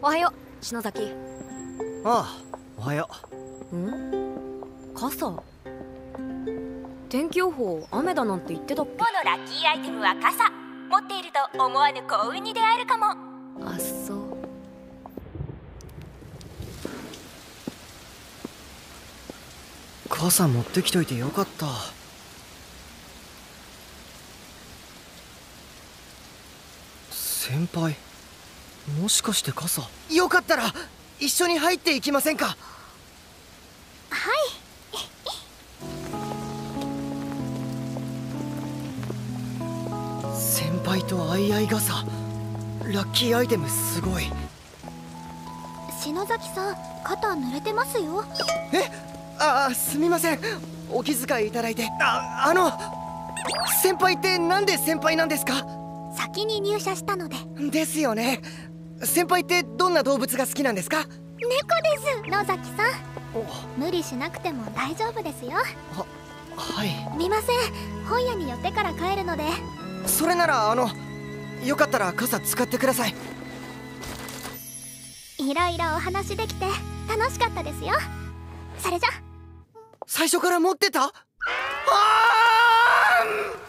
おはよう、篠崎。 ああ、おはよう。傘。天気予報雨だなんて言ってたっけ。 今日のラッキーアイテムは傘。持っていると思わぬ幸運に出会えるかも。 あ、そう。 傘持ってきといてよかった。先輩、もしかして傘。よかったら一緒に入っていきませんか。 はい先輩と相合い傘、ラッキーアイテムすごい。 篠崎さん、肩濡れてますよ。 すみません、お気遣いいただいて。先輩ってなんで先輩なんですか。 先に入社したので。 ですよね。先輩ってどんな動物が好きなんですか。 猫です、野崎さん。無理しなくても大丈夫ですよ。 はい。 見ません、本屋に寄ってから帰るので。 それならよかったら傘使ってください。 いろいろお話できて楽しかったですよ。それじゃ。 最初から持ってた。